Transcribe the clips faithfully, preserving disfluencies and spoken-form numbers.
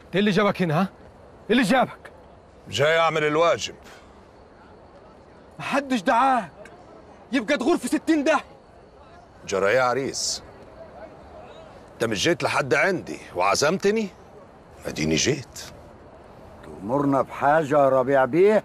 ايه اللي جابك هنا؟ ها؟ ايه اللي جابك؟ جاي اعمل الواجب. محدش دعاك، يبقى تغور في ستين ده. جرى يا عريس، انت مش جيت لحد عندي وعزمتني؟ اديني جيت. تأمرنا بحاجة يا ربيع بيه؟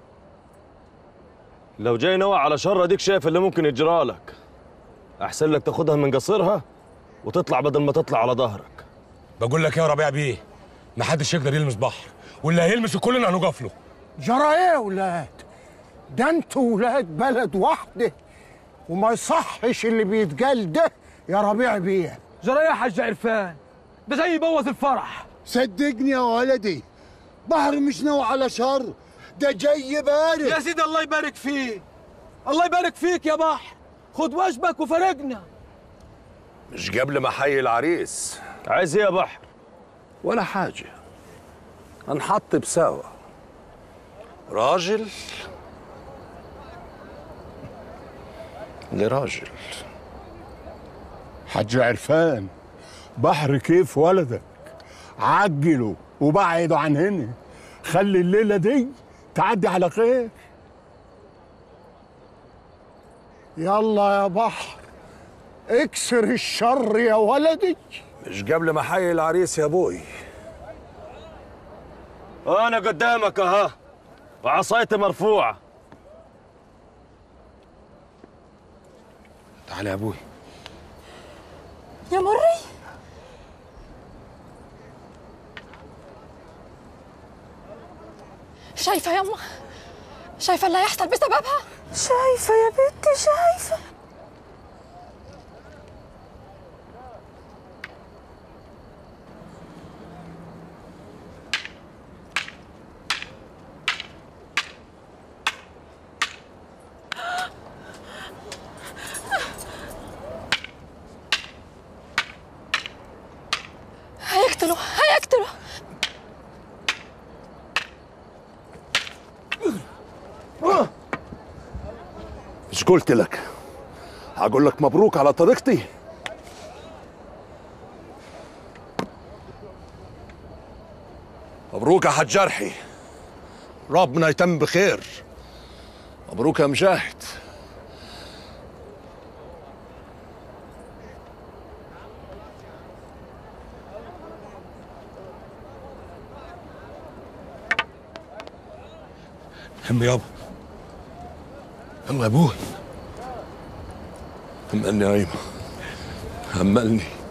لو جاي نوع على شر اديك شايف اللي ممكن يجرالك. احسن لك تاخدها من قصيرها وتطلع بدل ما تطلع على ظهرك. بقول لك يا ربيع بيه، محدش يقدر يلمس بحر، واللي هيلمسه كلنا هنقف له. جرى ايه يا ولاد؟ ده انتوا ولاد بلد واحده وما يصحش اللي بيتقال ده يا ربيع بيه. جرى ايه يا حاج عرفان؟ ده جاي يبوظ الفرح. صدقني يا ولدي، بحر مش نوع على شر، ده جاي يبارك. يا سيدي الله يبارك فيك، الله يبارك فيك يا بحر، خد واجبك وفارقنا. مش قبل ما احيي العريس. عايز ايه يا بحر؟ ولا حاجة، هنحط بسوا. راجل لراجل. حاج عرفان، بحر كيف ولدك، عجله وبعده عن هنا، خلي الليلة دي تعدي على خير. يلا يا بحر، اكسر الشر يا ولدي. مش قبل ما احيي العريس يا ابوي. انا قدامك اها، وعصايتي مرفوعه. تعال يا ابوي. يا مري، شايفه يما؟ شايفه اللي هيحصل بسببها؟ شايفه يا بنتي، شايفه. هيقتله هيقتله. مش قلت لك هقول لك مبروك على طريقتي؟ مبروك يا حاج جرحي، ربنا يتم بخير. مبروك يا مجاهد. هم يابا. هم يا ابوي. هملني يا ايمن، هملني.